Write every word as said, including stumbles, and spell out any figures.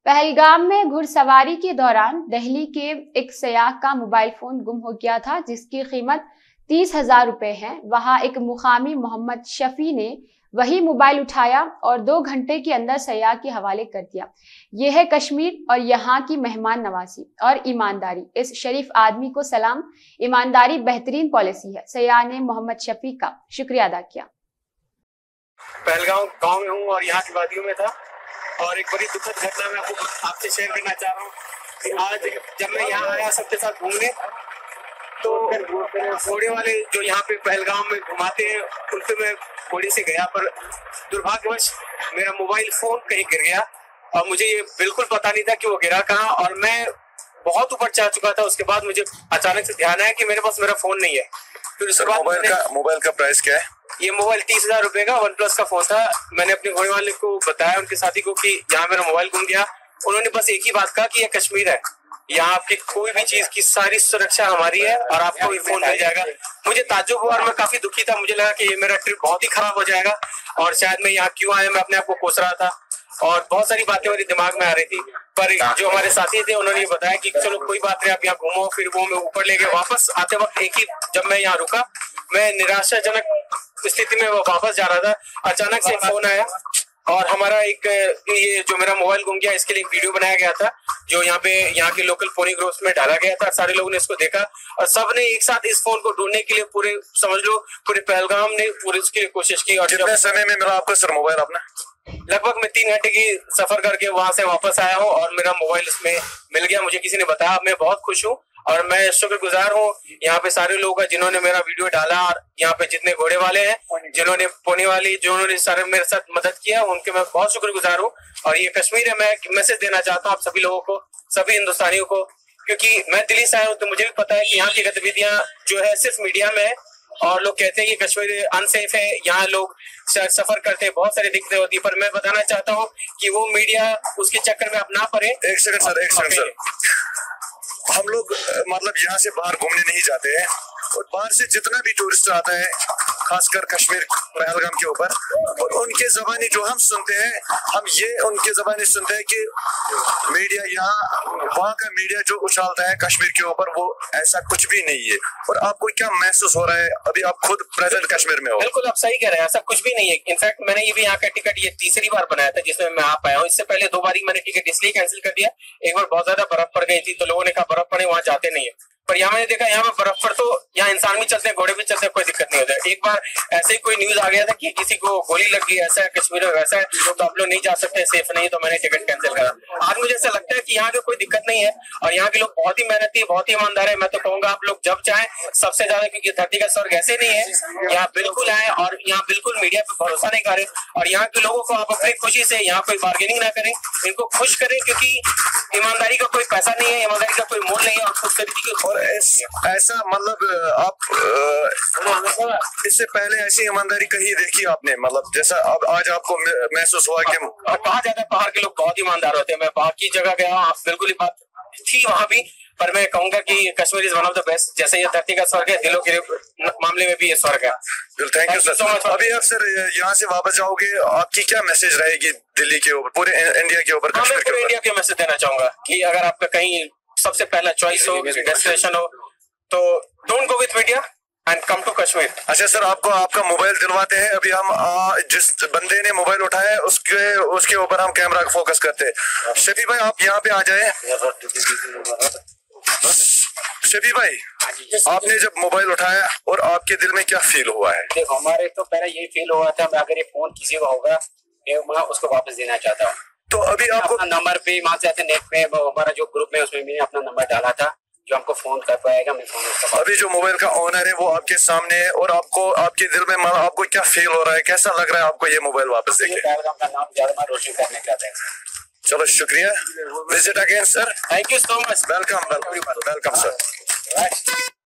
पहलगाम में घुड़सवारी के दौरान दिल्ली के एक सयाह का मोबाइल फोन गुम हो गया था, जिसकी कीमत तीस हजार रुपए है। वहां एक मुकामी मोहम्मद शफी ने वही मोबाइल उठाया और दो घंटे के अंदर सयाह के हवाले कर दिया। यह है कश्मीर और यहाँ की मेहमान नवाजी और ईमानदारी। इस शरीफ आदमी को सलाम। ईमानदारी बेहतरीन पॉलिसी है। सयाह ने मोहम्मद शफी का शुक्रिया अदा किया। पहलगाम गांव में हूँ और यहाँ की वादियों में था और एक बड़ी दुखद घटना मैं आपको आपसे शेयर करना चाह रहा हूँ कि आज जब मैं यहाँ आया सबके साथ घूमने, तो घोड़े वाले जो यहाँ पे पहलगाम में घुमाते हैं उन पे मैं घोड़े से गया, पर दुर्भाग्यवश मेरा मोबाइल फोन कहीं गिर गया और मुझे ये बिल्कुल पता नहीं था कि वो गिरा कहाँ, और मैं बहुत ऊपर चढ़ चुका था। उसके बाद मुझे अचानक से ध्यान आया कि मेरे पास मेरा फोन नहीं है। फिर उसके बाद मोबाइल का मोबाइल का प्राइस क्या है? ये मोबाइल तीस हजार रुपए का वन प्लस का फोन था। मैंने अपने घोड़े वाले को बताया, उनके साथी को, कि यहाँ मेरा मोबाइल गुम गया। उन्होंने बस एक ही बात कहा कि ये कश्मीर है, यहाँ आपकी कोई भी चीज की सारी सुरक्षा हमारी है और आपको ये फोन मिल जाएगा। मुझे ताज्जुब हुआ और मैं काफी दुखी था। मुझे लगा कि ये मेरा ट्रिप बहुत ही खराब हो जाएगा और शायद मैं यहाँ क्यों आया, मैं अपने आप को कोस रहा था और बहुत सारी बातें मेरे दिमाग में आ रही थी। पर जो हमारे साथी थे उन्होंने बताया कि चलो कोई बात नहीं, आप यहाँ घूमो। फिर वो मैं ऊपर ले गए। वापस आते वक्त एक ही जब मैं यहाँ रुका, मैं निराशाजनक स्थिति में वापस जा रहा था, अचानक से फोन आया और हमारा एक ये जो मेरा मोबाइल गुम गया इसके लिए एक वीडियो बनाया गया था जो यहाँ पे यहाँ के लोकल फोनी ग्रुप्स में डाला गया था। सारे लोगों ने इसको देखा और सब ने एक साथ इस फोन को ढूंढने के लिए पूरे समझ लो पूरे पहलगाम ने पूरे उसके लिए कोशिश की। और कितने समय में मिला आपको सर मोबाइल अपना? लगभग मैं तीन घंटे की सफर करके वहां से वापस आया हूँ और मेरा मोबाइल इसमें मिल गया। मुझे किसी ने बताया, मैं बहुत खुश हूँ और मैं शुक्रगुजार हूँ यहाँ पे सारे लोगों का जिन्होंने मेरा वीडियो डाला और यहाँ पे जितने घोड़े वाले हैं, जिन्होंने पोनी वाली, जिन्होंने सारे मेरे साथ मदद किया, उनके मैं बहुत शुक्रगुजार हूँ। और ये कश्मीर है। मैं मैसेज देना चाहता हूँ आप सभी लोगों को, सभी हिंदुस्तानियों को, क्योंकि मैं दिल्ली से आया हूँ तो मुझे भी पता है कि यहाँ की गतिविधियां जो है सिर्फ मीडिया में है और लोग कहते हैं कि कश्मीर अनसेफ है, यहाँ लोग सफर करते हैं, बहुत सारी दिक्कतें होती है। पर मैं बताना चाहता हूँ कि वो मीडिया उसके चक्कर में अब ना पड़े। एक सेकंड सर, एक सेकंड सर, हम लोग मतलब यहाँ से बाहर घूमने नहीं जाते हैं और बाहर से जितना भी टूरिस्ट आता है खासकर कश्मीर पहलगाम के ऊपर, और उनके जबानी जो हम सुनते हैं, हम ये उनके जबानी सुनते हैं कि मीडिया यहाँ वहाँ का मीडिया जो उछालता है कश्मीर के ऊपर वो ऐसा कुछ भी नहीं है। और आपको क्या महसूस हो रहा है अभी? आप खुद प्रेजेंट कश्मीर में हो। बिल्कुल आप सही कह रहे हैं, ऐसा कुछ भी नहीं है। इनफैक्ट मैंने ये भी यहाँ का टिकट ये तीसरी बार बनाया था जिसमें मैं आ पाया हूँ। इससे पहले दो बार मैंने टिकट इसलिए कैंसिल कर दिया, एक बार बहुत ज्यादा बर्फ पड़ गई थी तो लोगों ने कहा बर्फ पड़े वहां जाते नहीं है, पर यहाँ मैंने देखा यहाँ पे बर्फ पर तो यहाँ इंसान भी चलते हैं, घोड़े भी चलते हैं, कोई दिक्कत नहीं होता है। एक बार ऐसे ही कोई न्यूज आ गया था कि किसी को गोली लग गई, ऐसा है कश्मीर में वैसा है, तो आप लोग नहीं जा सकते, सेफ नहीं, तो मैंने टिकट कैंसिल करा। आज मुझे ऐसा लगता है कि यहाँ की कोई दिक्कत नहीं है और यहाँ के लोग बहुत ही मेहनती, बहुत ही ईमानदार है। मैं तो कहूंगा आप लोग जब चाहें सबसे ज्यादा, क्योंकि धरती का स्वर्ग ऐसे नहीं है, यहाँ बिल्कुल आए और यहाँ बिल्कुल मीडिया पे भरोसा नहीं करें और यहाँ के लोगों को आप अपनी खुशी से यहाँ कोई बार्गेनिंग ना करें, इनको खुश करें, क्योंकि ईमानदारी का कोई पैसा नहीं है, ईमानदारी का कोई मोल नहीं है और खुदगर्जी की और ऐसा मतलब आप इससे पहले ऐसी ईमानदारी कहीं देखी आपने? मतलब जैसा अब आज आपको महसूस हुआ कि कहा जाता है पहाड़ के लोग बहुत ईमानदार होते हैं। मैं बाकी जगह गया हूँ, बिल्कुल ही बात थी वहां भी, पर मैं कहूंगा कि Kashmir is one of the best. जैसे ये धरती का स्वर्ग है, दिलों के मामले में भी ये स्वर्ग है। Thank you sir. अभी आप सर यहाँ से वापस जाओगे, आपकी क्या मैसेज रहेगी दिल्ली के ऊपर, पूरे इंडिया के ऊपर? हाँ, मैं पूरे इंडिया के मैसेज देना चाहूंगा कि अगर आपका कहीं सबसे पहला चॉइस हो, डेस्टिनेशन हो, तो don't go with media and come to Kashmir. अच्छा सर, आपको आपका मोबाइल दिलवाते हैं। अभी हम आ, जिस बंदे ने मोबाइल उठाया है उसके उसके ऊपर हम कैमरा फोकस करते हैं। शफी भाई आप यहाँ पे आ जाए। शफी भाई, आपने जब मोबाइल उठाया और आपके दिल में क्या फील हुआ है? देखो, हमारे तो पहले यही फील हुआ था, मैं अगर ये फोन किसी का होगा मैं उसको वापस देना चाहता हूँ। तो अभी आपको अपना नंबर पे वहाँ से आते नेट पे हमारा जो ग्रुप में उसमें मैंने अपना नंबर डाला था, जो हमको फोन कर पाएगा मैं फोन उसका। अभी जो मोबाइल का ओनर है वो आपके सामने है और आपको आपके दिल में आपको क्या फील हो रहा है, कैसा लग रहा है आपको ये मोबाइल वापस देके? पहलगाम का नाम ज्यादा रोशन करने का था। चलो शुक्रिया। Visit again sir. Thank you so much. Welcome welcome welcome sir.